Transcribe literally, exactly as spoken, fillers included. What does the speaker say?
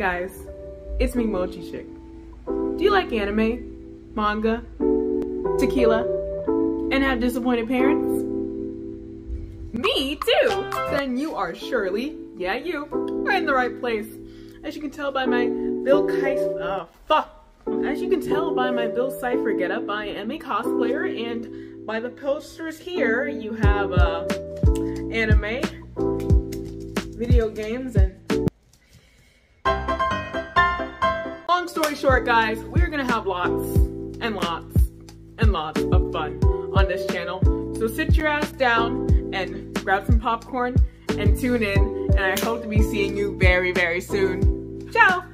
guys, it's me, Mochichick. Do you like anime, manga, tequila, and have disappointed parents? Me too! Then you are surely, yeah you, are in the right place. As you can tell by my Bill Cipher, oh fuck. As you can tell by my Bill Cipher getup, I am a cosplayer, and by the posters here, you have uh, anime, video games, and long story short, guys, we're gonna have lots and lots and lots of fun on this channel. So sit your ass down and grab some popcorn and tune in, and I hope to be seeing you very, very soon. Ciao!